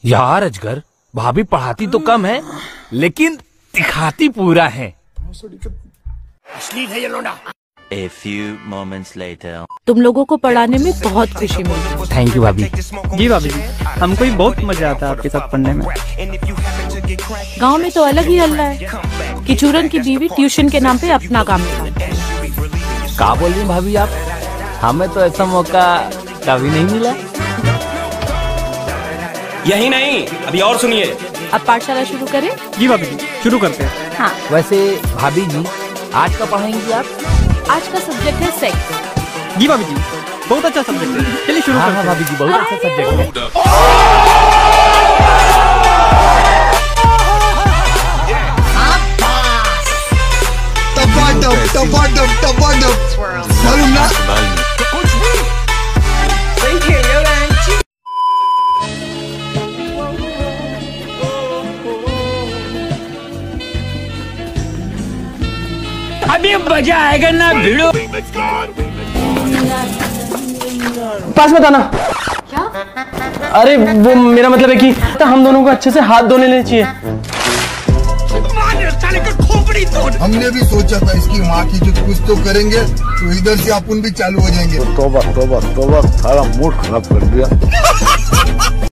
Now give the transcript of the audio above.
यार अजगर, भाभी पढ़ाती तो कम है लेकिन दिखाती पूरा है। A few moments later. तुम लोगों को पढ़ाने में बहुत खुशी मिलती है। थैंक यू भाभी। जी भाभी जी, हमको भी बहुत मजा आता है आपके साथ पढ़ने में। गांव में तो अलग ही हल्ला है कि चूरन की बीवी ट्यूशन के नाम पे अपना काम निकालती है। क्या बोल रही हैं भाभी आप? हमें तो ऐसा मौका कभी नहीं मिला। यही नहीं, अभी और सुनिए। अब पाठशाला शुरू करें? जी भाभी जी, शुरू करते हैं। हाँ। वैसे भाभी जी आज का पढ़ाएंगी आप? आज का सब्जेक्ट है सेक्स। जी भाभी जी, बहुत अच्छा सब्जेक्ट है, चलिए शुरू हाँ करते हैं। भाभी जी, बहुत अच्छा सब्जेक्ट है। मालूम ना? अभी मजा आएगा ना भिड़ो। पास में था ना। क्या? अरे वो मेरा मतलब है कि हम दोनों को अच्छे से हाथ धोने लेने चाहिए। हमने भी सोचा था इसकी माँ की जो कुछ तो करेंगे तो इधर से अपन भी चालू हो जाएंगे। तोबा तोबा तोबा, सारा मूड खराब कर दिया।